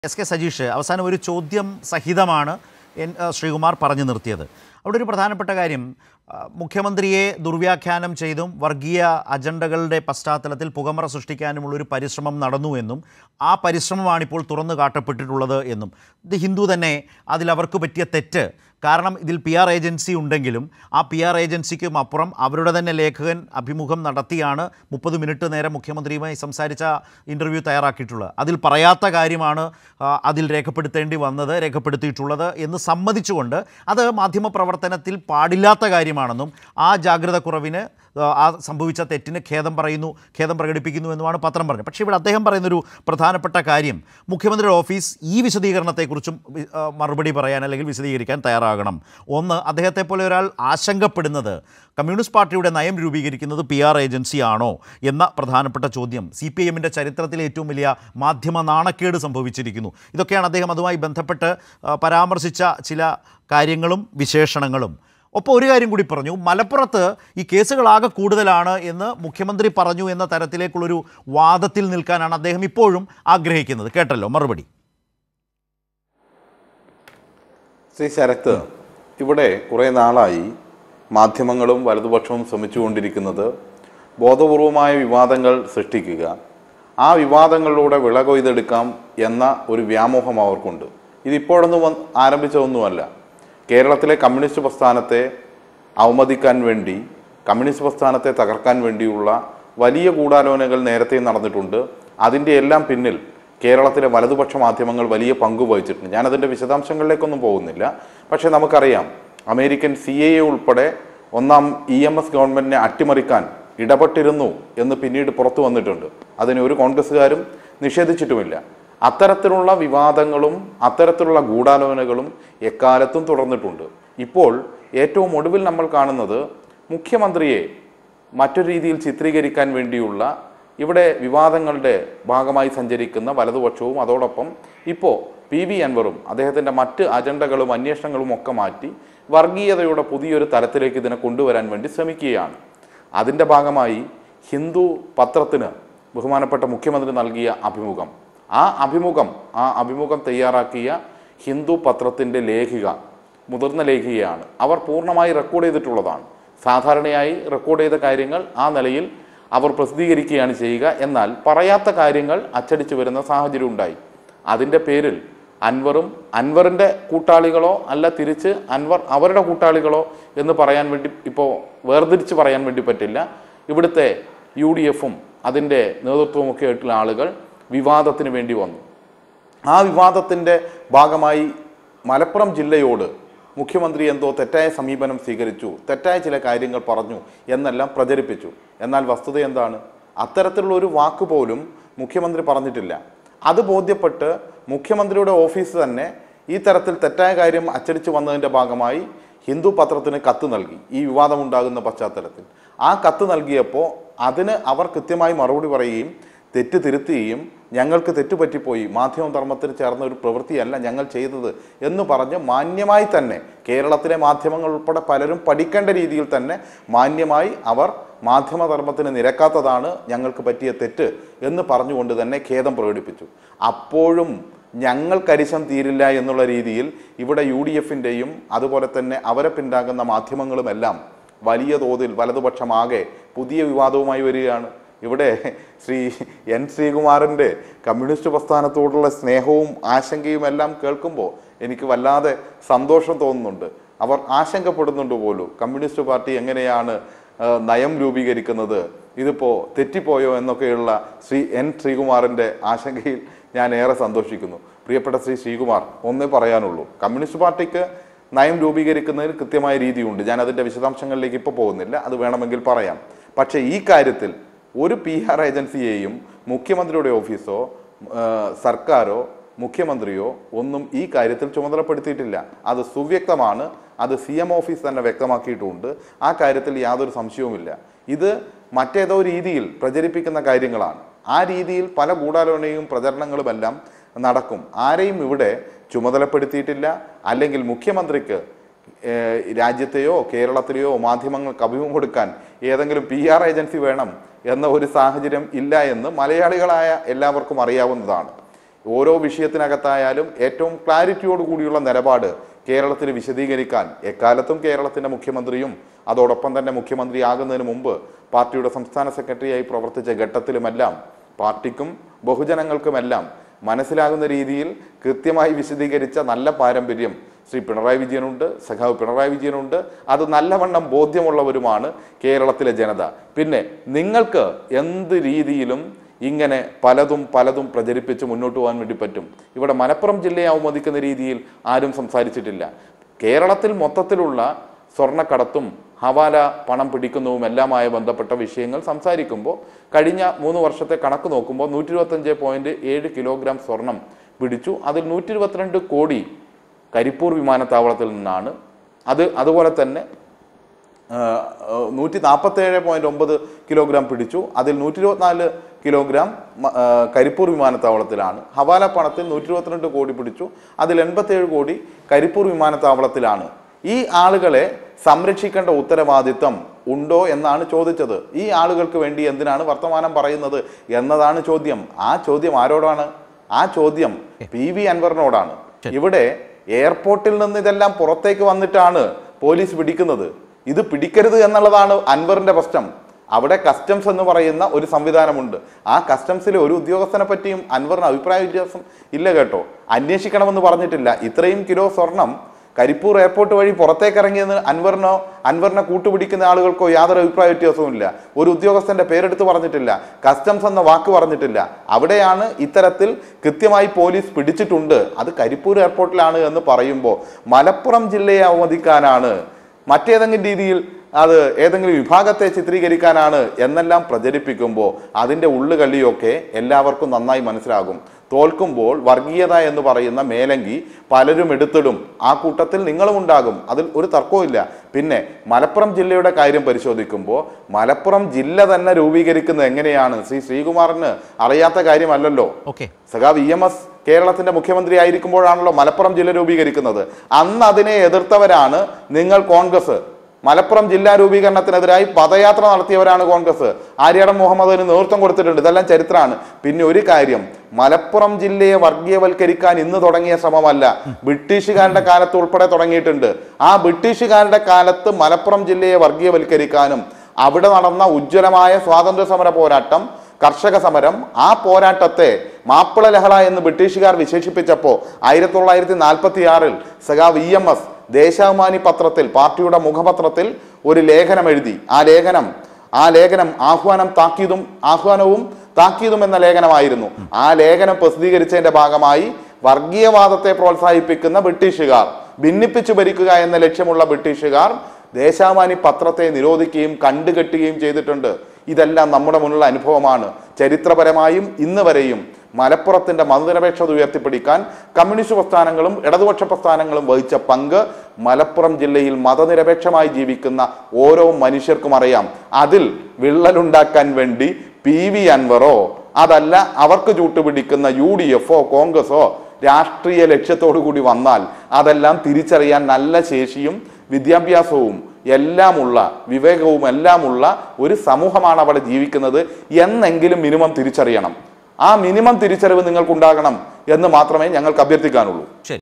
S K Sajeesh അവസാനം ഒരു ചോദ്യം സഹിതമാണ് ശ്രീകുമാർ പറഞ്ഞു നിർത്തിയത്. അവിടെ ഒരു പ്രധാനപ്പെട്ട കാര്യം, മുഖ്യമന്ത്രിയെ ദുർവ്യാഖ്യാനം ചെയ്തും വർഗീയ അജണ്ടകളുടെ പശ്ചാത്തലത്തിൽ പുകമറ സൃഷ്ടിക്കാനുമുള്ളൊരു പരിശ്രമം നടന്നു എന്നും ആ പരിശ്രമമാണിപ്പോൾ തുറന്നു കാട്ടപ്പെട്ടിട്ടുള്ളത് എന്നും. ഇത് ഹിന്ദു തന്നെ അതിലവർക്ക് പറ്റിയ തെറ്റ്, കാരണം ഇതിൽ PR ഏജൻസി ഉണ്ടെങ്കിലും ആ PR ഏജൻസിക്കും അപ്പുറം അവരുടെ തന്നെ ലേഖകൻ അഭിമുഖം നടത്തിയാണ് 30 മിനിറ്റ് നേരം മുഖ്യമന്ത്രിയുമായി സംസാരിച്ച ഇൻ്റർവ്യൂ തയ്യാറാക്കിയിട്ടുള്ളത്. അതിൽ പറയാത്ത കാര്യമാണ് അതിൽ രേഖപ്പെടുത്തിയിട്ടുള്ളത് എന്ന് സമ്മതിച്ചുകൊണ്ട് അത് മാധ്യമപ്രവർത്തനത്തിൽ പാടില്ലാത്ത കാര്യമാണെന്നും ആ ജാഗ്രത കുറവിന് ആ സംഭവിച്ച തെറ്റിന് ഖേദം പ്രകടിപ്പിക്കുന്നു എന്നുമാണ് പത്രം പറഞ്ഞത്. പക്ഷേ ഇവിടെ അദ്ദേഹം പറയുന്നൊരു പ്രധാനപ്പെട്ട കാര്യം, മുഖ്യമന്ത്രിയുടെ ഓഫീസ് ഈ വിശദീകരണത്തെക്കുറിച്ചും മറുപടി പറയാൻ അല്ലെങ്കിൽ വിശദീകരിക്കാൻ തയ്യാറാകണം. ഒന്ന്, അദ്ദേഹത്തെ പോലെ ഒരാൾ ആശങ്കപ്പെടുന്നത് കമ്മ്യൂണിസ്റ്റ് പാർട്ടിയുടെ നയം രൂപീകരിക്കുന്നത് PR ഏജൻസിയാണോ എന്ന പ്രധാനപ്പെട്ട ചോദ്യം. CPIMൻ്റെ ചരിത്രത്തിലെ ഏറ്റവും വലിയ മാധ്യമ നാണക്കേട് സംഭവിച്ചിരിക്കുന്നു. ഇതൊക്കെയാണ് അദ്ദേഹം അതുമായി ബന്ധപ്പെട്ട് പരാമർശിച്ച ചില കാര്യങ്ങളും വിശേഷണങ്ങളും. ഒപ്പം ഒരു കാര്യം കൂടി പറഞ്ഞു, മലപ്പുറത്ത് ഈ കേസുകളാകെ കൂടുതലാണ് എന്ന് മുഖ്യമന്ത്രി പറഞ്ഞു എന്ന തരത്തിലേക്കുള്ളൊരു വാദത്തിൽ നിൽക്കാനാണ് അദ്ദേഹം ഇപ്പോഴും ആഗ്രഹിക്കുന്നത്. കേട്ടല്ലോ മറുപടി. ശ്രീ ശരത്ത്, ഇവിടെ കുറേ നാളായി മാധ്യമങ്ങളും വലതുപക്ഷവും ശ്രമിച്ചുകൊണ്ടിരിക്കുന്നത് ബോധപൂർവമായ വിവാദങ്ങൾ സൃഷ്ടിക്കുക, ആ വിവാദങ്ങളിലൂടെ വിള കൊയ്തെടുക്കാം എന്ന ഒരു വ്യാമോഹം അവർക്കുണ്ട്. ഇതിപ്പോഴൊന്നും ആരംഭിച്ചതൊന്നുമല്ല. കേരളത്തിലെ കമ്മ്യൂണിസ്റ്റ് പ്രസ്ഥാനത്തെ അവമതിക്കാൻ വേണ്ടി, കമ്മ്യൂണിസ്റ്റ് പ്രസ്ഥാനത്തെ തകർക്കാൻ വേണ്ടിയുള്ള വലിയ ഗൂഢാലോചനകൾ നേരത്തെ നടന്നിട്ടുണ്ട്. അതിൻ്റെ എല്ലാം പിന്നിൽ കേരളത്തിലെ വലതുപക്ഷ മാധ്യമങ്ങൾ വലിയ പങ്ക് വഹിച്ചിട്ടുണ്ട്. ഞാനതിൻ്റെ വിശദാംശങ്ങളിലേക്കൊന്നും പോകുന്നില്ല. പക്ഷേ നമുക്കറിയാം, അമേരിക്കൻ CIA ഉൾപ്പെടെ ഒന്നാം EMS ഗവൺമെൻറ്റിനെ അട്ടിമറിക്കാൻ ഇടപെട്ടിരുന്നു എന്ന് പിന്നീട് പുറത്തു വന്നിട്ടുണ്ട്. അതിന് ഒരു കോൺഗ്രസ്സുകാരും നിഷേധിച്ചിട്ടുമില്ല. അത്തരത്തിലുള്ള വിവാദങ്ങളും അത്തരത്തിലുള്ള ഗൂഢാലോചനകളും എക്കാലത്തും തുടർന്നിട്ടുണ്ട്. ഇപ്പോൾ ഏറ്റവും ഒടുവിൽ നമ്മൾ കാണുന്നത് മുഖ്യമന്ത്രിയെ മറ്റൊരു രീതിയിൽ ചിത്രീകരിക്കാൻ വേണ്ടിയുള്ള ഇവിടെ വിവാദങ്ങളുടെ ഭാഗമായി സഞ്ചരിക്കുന്ന വലതുപക്ഷവും അതോടൊപ്പം ഇപ്പോൾ PV അൻവറും അദ്ദേഹത്തിൻ്റെ മറ്റ് അജണ്ടകളും അന്വേഷണങ്ങളും ഒക്കെ മാറ്റി വർഗീയതയുടെ പുതിയൊരു തലത്തിലേക്ക് ഇതിനെ കൊണ്ടുവരാൻ വേണ്ടി ശ്രമിക്കുകയാണ്. അതിൻ്റെ ഭാഗമായി ഹിന്ദു പത്രത്തിന് ബഹുമാനപ്പെട്ട മുഖ്യമന്ത്രി നൽകിയ അഭിമുഖം, ആ അഭിമുഖം തയ്യാറാക്കിയ ഹിന്ദു പത്രത്തിൻ്റെ ലേഖിക, മുതിർന്ന ലേഖികയാണ്. അവർ പൂർണ്ണമായി റെക്കോർഡ് ചെയ്തിട്ടുള്ളതാണ്. സാധാരണയായി റെക്കോർഡ് ചെയ്ത കാര്യങ്ങൾ ആ നിലയിൽ അവർ പ്രസിദ്ധീകരിക്കുകയാണ് ചെയ്യുക. എന്നാൽ പറയാത്ത കാര്യങ്ങൾ അച്ചടിച്ചു വരുന്ന സാഹചര്യം ഉണ്ടായി. അതിൻ്റെ പേരിൽ അൻവറിൻ്റെ കൂട്ടാളികളോ അല്ല തിരിച്ച് അൻവർ അവരുടെ കൂട്ടാളികളോ എന്ന് പറയാൻ വേണ്ടി ഇപ്പോൾ വേർതിരിച്ച് പറയാൻ വേണ്ടി പറ്റില്ല. ഇവിടുത്തെ UDFും അതിൻ്റെ നേതൃത്വമൊക്കെ ആയിട്ടുള്ള ആളുകൾ വിവാദത്തിന് വേണ്ടി വന്നു. ആ വിവാദത്തിൻ്റെ ഭാഗമായി മലപ്പുറം ജില്ലയോട് മുഖ്യമന്ത്രി എന്തോ തെറ്റായ സമീപനം സ്വീകരിച്ചു, തെറ്റായ ചില കാര്യങ്ങൾ പറഞ്ഞു എന്നെല്ലാം പ്രചരിപ്പിച്ചു. എന്നാൽ വസ്തുത എന്താണ്? അത്തരത്തിലുള്ള ഒരു വാക്ക് പോലും മുഖ്യമന്ത്രി പറഞ്ഞിട്ടില്ല. അത് ബോധ്യപ്പെട്ട് മുഖ്യമന്ത്രിയുടെ ഓഫീസ് തന്നെ ഈ തരത്തിൽ തെറ്റായ കാര്യം അച്ചടിച്ചു വന്നതിൻ്റെ ഭാഗമായി ഹിന്ദു പത്രത്തിന് കത്ത് നൽകി. ഈ വിവാദമുണ്ടാകുന്ന പശ്ചാത്തലത്തിൽ ആ കത്ത് നൽകിയപ്പോൾ അതിന് അവർ കൃത്യമായി മറുപടി പറയുകയും തെറ്റ് തിരുത്തുകയും ഞങ്ങൾക്ക് തെറ്റുപറ്റിപ്പോയി, മാധ്യമധർമ്മത്തിന് ചേർന്ന ഒരു പ്രവൃത്തിയല്ല ഞങ്ങൾ ചെയ്തത് എന്ന് പറഞ്ഞ് മാന്യമായി തന്നെ കേരളത്തിലെ മാധ്യമങ്ങൾ ഉൾപ്പെടെ പലരും പഠിക്കേണ്ട രീതിയിൽ തന്നെ മാന്യമായി അവർ മാധ്യമധർമ്മത്തിന് നിരക്കാത്തതാണ് ഞങ്ങൾക്ക് പറ്റിയ തെറ്റ് എന്ന് പറഞ്ഞുകൊണ്ട് തന്നെ ഖേദം പ്രകടിപ്പിച്ചു. അപ്പോഴും ഞങ്ങൾ കരിശം തീരില്ല എന്നുള്ള രീതിയിൽ ഇവിടെ UDFിൻ്റെയും അതുപോലെ തന്നെ അവരെ പിന്താങ്ങുന്ന മാധ്യമങ്ങളുമെല്ലാം വലിയ തോതിൽ വലതുപക്ഷമാകെ പുതിയ വിവാദവുമായി വരികയാണ്. ഇവിടെ ശ്രീ N ശ്രീകുമാറിൻ്റെ കമ്മ്യൂണിസ്റ്റ് പ്രസ്ഥാനത്തോടുള്ള സ്നേഹവും ആശങ്കയും എല്ലാം കേൾക്കുമ്പോൾ എനിക്ക് വല്ലാതെ സന്തോഷം തോന്നുന്നുണ്ട്. അവർ ആശങ്കപ്പെടുന്നുണ്ട് പോലും, കമ്മ്യൂണിസ്റ്റ് പാർട്ടി എങ്ങനെയാണ് നയം രൂപീകരിക്കുന്നത്, ഇതിപ്പോൾ തെറ്റിപ്പോയോ എന്നൊക്കെയുള്ള ശ്രീ N ശ്രീകുമാറിൻ്റെ ആശങ്കയിൽ ഞാൻ ഏറെ സന്തോഷിക്കുന്നു. പ്രിയപ്പെട്ട ശ്രീ ശ്രീകുമാർ, ഒന്നേ പറയാനുള്ളൂ, കമ്മ്യൂണിസ്റ്റ് പാർട്ടിക്ക് നയം രൂപീകരിക്കുന്നതിന് കൃത്യമായ രീതിയുണ്ട്. ഞാൻ അതിൻ്റെ വിശദാംശങ്ങളിലേക്ക് ഇപ്പോൾ പോകുന്നില്ല, അത് വേണമെങ്കിൽ പറയാം. പക്ഷേ ഈ കാര്യത്തിൽ ഒരു PR ഏജൻസിയെയും മുഖ്യമന്ത്രിയുടെ ഓഫീസോ സർക്കാരോ മുഖ്യമന്ത്രിയോ ഒന്നും ഈ കാര്യത്തിൽ ചുമതലപ്പെടുത്തിയിട്ടില്ല. അത് സുവ്യക്തമാണ്. അത് CM ഓഫീസ് തന്നെ വ്യക്തമാക്കിയിട്ടുമുണ്ട്. ആ കാര്യത്തിൽ യാതൊരു സംശയവുമില്ല. ഇത് മറ്റേതോ രീതിയിൽ പ്രചരിപ്പിക്കുന്ന കാര്യങ്ങളാണ്. ആ രീതിയിൽ പല ഗൂഢാലോചനയും പ്രചരണങ്ങളുമെല്ലാം നടക്കും. ആരെയും ഇവിടെ ചുമതലപ്പെടുത്തിയിട്ടില്ല. അല്ലെങ്കിൽ മുഖ്യമന്ത്രിക്ക് രാജ്യത്തെയോ കേരളത്തിലെയോ മാധ്യമങ്ങൾക്ക് അഭിമുഖം കൊടുക്കാൻ ഏതെങ്കിലും PR ഏജൻസി വേണം എന്ന ഒരു സാഹചര്യം ഇല്ല എന്ന് മലയാളികളായ എല്ലാവർക്കും അറിയാവുന്നതാണ്. ഓരോ വിഷയത്തിനകത്തായാലും ഏറ്റവും ക്ലാരിറ്റിയോട് കൂടിയുള്ള നിലപാട് കേരളത്തിൽ വിശദീകരിക്കാൻ എക്കാലത്തും കേരളത്തിൻ്റെ മുഖ്യമന്ത്രിയും അതോടൊപ്പം തന്നെ മുഖ്യമന്ത്രിയാകുന്നതിന് മുമ്പ് പാർട്ടിയുടെ സംസ്ഥാന സെക്രട്ടറിയായി പ്രവർത്തിച്ച ഘട്ടത്തിലുമെല്ലാം പാർട്ടിക്കും ബഹുജനങ്ങൾക്കുമെല്ലാം മനസ്സിലാകുന്ന രീതിയിൽ കൃത്യമായി വിശദീകരിച്ച നല്ല പാരമ്പര്യം ശ്രീ പിണറായി വിജയനുണ്ട്, സഖാവ് പിണറായി വിജയനുണ്ട്. അത് നല്ലവണ്ണം ബോധ്യമുള്ളവരുമാണ് കേരളത്തിലെ ജനത. പിന്നെ നിങ്ങൾക്ക് എന്ത് രീതിയിലും ഇങ്ങനെ പലതും പ്രചരിപ്പിച്ച് മുന്നോട്ട് പോകാൻ വേണ്ടി പറ്റും. ഇവിടെ മലപ്പുറം ജില്ലയെ അവമതിക്കുന്ന രീതിയിൽ ആരും സംസാരിച്ചിട്ടില്ല. കേരളത്തിൽ മൊത്തത്തിലുള്ള സ്വർണ്ണക്കടത്തും ഹവാല പണം പിടിക്കുന്നതും എല്ലാമായി ബന്ധപ്പെട്ട വിഷയങ്ങൾ സംസാരിക്കുമ്പോൾ കഴിഞ്ഞ 3 വർഷത്തെ കണക്ക് നോക്കുമ്പോൾ 125.7 കിലോഗ്രാം സ്വർണം പിടിച്ചു. അതിൽ 122 കോടി കരിപ്പൂർ വിമാനത്താവളത്തിൽ നിന്നാണ്. അതുപോലെ തന്നെ 147.9 കിലോഗ്രാം പിടിച്ചു. അതിൽ 124 കിലോഗ്രാം കരിപ്പൂർ വിമാനത്താവളത്തിലാണ്. ഹവാല പണത്തിൽ 122 കോടി പിടിച്ചു. അതിൽ 87 കോടി കരിപ്പൂർ വിമാനത്താവളത്തിലാണ്. ഈ ആളുകളെ സംരക്ഷിക്കേണ്ട ഉത്തരവാദിത്വം ഉണ്ടോ എന്നാണ് ചോദിച്ചത്. ഈ ആളുകൾക്ക് വേണ്ടി എന്തിനാണ് വർത്തമാനം പറയുന്നത് എന്നതാണ് ചോദ്യം. ആ ചോദ്യം ആരോടാണ്? ആ ചോദ്യം PV അൻവറിനോടാണ്. ഇവിടെ എയർപോർട്ടിൽ നിന്ന് ഇതെല്ലാം പുറത്തേക്ക് വന്നിട്ടാണ് പോലീസ് പിടിക്കുന്നത്. ഇത് പിടിക്കരുത് എന്നുള്ളതാണ് അൻവറിന്റെ പ്രശ്നം. അവിടെ കസ്റ്റംസ് എന്ന് പറയുന്ന ഒരു സംവിധാനമുണ്ട്. ആ കസ്റ്റംസിലെ ഒരു ഉദ്യോഗസ്ഥനെ പറ്റിയും അൻവറിന് അഭിപ്രായ വ്യത്യാസം ഇല്ല കേട്ടോ. അന്വേഷിക്കണമെന്ന് പറഞ്ഞിട്ടില്ല. ഇത്രയും കിലോ സ്വർണം കരിപ്പൂർ എയർപോർട്ട് വഴി പുറത്തേക്ക് ഇറങ്ങിയെന്ന് അൻവറിനെ കൂട്ടുപിടിക്കുന്ന ആളുകൾക്കോ യാതൊരു അഭിപ്രായ വ്യത്യാസവും ഇല്ല. ഒരു ഉദ്യോഗസ്ഥന്റെ പേരെടുത്ത് പറഞ്ഞിട്ടില്ല, കസ്റ്റംസ് എന്ന വാക്ക് പറഞ്ഞിട്ടില്ല. അവിടെയാണ് ഇത്തരത്തിൽ കൃത്യമായി പോലീസ് പിടിച്ചിട്ടുണ്ട്, അത് കരിപ്പൂർ എയർപോർട്ടിലാണ് എന്ന് പറയുമ്പോൾ മലപ്പുറം ജില്ലയെ അവമതിക്കാനാണ്, മറ്റേതെങ്കിലും രീതിയിൽ അത് ഏതെങ്കിലും വിഭാഗത്തെ ചിത്രീകരിക്കാനാണ് എന്നെല്ലാം പ്രചരിപ്പിക്കുമ്പോൾ അതിൻ്റെ ഉള്ളുകളിയൊക്കെ എല്ലാവർക്കും നന്നായി മനസ്സിലാകും. തോൽക്കുമ്പോൾ വർഗീയത എന്ന് പറയുന്ന മേലങ്കി പലരും എടുത്തിടും. ആ കൂട്ടത്തിൽ നിങ്ങളും ഉണ്ടാകും, അതിൽ ഒരു തർക്കവുമില്ല. പിന്നെ മലപ്പുറം ജില്ലയുടെ കാര്യം പരിശോധിക്കുമ്പോൾ മലപ്പുറം ജില്ല തന്നെ രൂപീകരിക്കുന്നത് എങ്ങനെയാണ് ശ്രീകുമാറിന് അറിയാത്ത കാര്യമല്ലല്ലോ. സഖാവ് EMS കേരളത്തിന്റെ മുഖ്യമന്ത്രി ആയിരിക്കുമ്പോഴാണല്ലോ മലപ്പുറം ജില്ല രൂപീകരിക്കുന്നത്. അന്ന് അതിനെ എതിർത്തവരാണ് നിങ്ങൾ കോൺഗ്രസ്. മലപ്പുറം ജില്ലാ രൂപീകരണത്തിനെതിരായി പദയാത്ര നടത്തിയവരാണ് കോൺഗ്രസ്. ആര്യാടൻ മുഹമ്മദിന് നേതൃത്വം കൊടുത്തിട്ടുണ്ട്. ഇതെല്ലാം ചരിത്രമാണ്. പിന്നെ ഒരു കാര്യം, മലപ്പുറം ജില്ലയെ വർഗീയവൽക്കരിക്കാൻ ഇന്ന് തുടങ്ങിയ ശ്രമമല്ല, ബ്രിട്ടീഷുകാരുടെ കാലത്ത് ഉൾപ്പെടെ തുടങ്ങിയിട്ടുണ്ട്. ആ ബ്രിട്ടീഷുകാരുടെ കാലത്ത് മലപ്പുറം ജില്ലയെ വർഗീയവൽക്കരിക്കാനും അവിടെ നടന്ന ഉജ്ജ്വലമായ സ്വാതന്ത്ര്യ സമര പോരാട്ടം, കർഷക സമരം, ആ പോരാട്ടത്തെ മാപ്പിള ലഹള എന്ന് ബ്രിട്ടീഷുകാർ വിശേഷിപ്പിച്ചപ്പോൾ 1946 സഖാവ് EMS ദേശാഭിമാനി പത്രത്തിൽ, പാർട്ടിയുടെ മുഖപത്രത്തിൽ ഒരു ലേഖനം എഴുതി. ആ ലേഖനം ആഹ്വാനവും താക്കീതും എന്ന ലേഖനമായിരുന്നു. ആ ലേഖനം പ്രസിദ്ധീകരിച്ചതിന്റെ ഭാഗമായി വർഗീയവാദത്തെ പ്രോത്സാഹിപ്പിക്കുന്ന ബ്രിട്ടീഷുകാർ, ഭിന്നിപ്പിച്ചു ഭരിക്കുക എന്ന ലക്ഷ്യമുള്ള ബ്രിട്ടീഷുകാർ ദേശാഭിമാനി പത്രത്തെ നിരോധിക്കുകയും കണ്ടുകെട്ടുകയും ചെയ്തിട്ടുണ്ട്. ഇതെല്ലാം നമ്മുടെ മുന്നിലുള്ള അനുഭവമാണ്. ചരിത്രപരമായും ഇന്ന് വരെയും മലപ്പുറത്തിന്റെ മതനിരപേക്ഷത ഉയർത്തിപ്പിടിക്കാൻ കമ്മ്യൂണിസ്റ്റ് പ്രസ്ഥാനങ്ങളും ഇടതുപക്ഷ പ്രസ്ഥാനങ്ങളും വഹിച്ച പങ്ക് മലപ്പുറം ജില്ലയിൽ മതനിരപേക്ഷമായി ജീവിക്കുന്ന ഓരോ മനുഷ്യർക്കും അറിയാം. അതിൽ വിള്ളലുണ്ടാക്കാൻ വേണ്ടി PV അൻവറോ അതല്ല അവർക്ക് ചൂട്ടുപിടിക്കുന്ന UDFോ കോൺഗ്രസോ രാഷ്ട്രീയ ലക്ഷ്യത്തോടു കൂടി വന്നാൽ അതെല്ലാം തിരിച്ചറിയാൻ നല്ല ശേഷിയും വിദ്യാഭ്യാസവും എല്ലാമുള്ള, വിവേകവും എല്ലാമുള്ള ഒരു സമൂഹമാണ് അവിടെ ജീവിക്കുന്നത് എന്നെങ്കിലും മിനിമം തിരിച്ചറിയണം. ആ മിനിമം തിരിച്ചറിവ് നിങ്ങൾക്കുണ്ടാകണം എന്ന് മാത്രമേ ഞങ്ങൾക്ക് അഭ്യർത്ഥിക്കാനുള്ളൂ.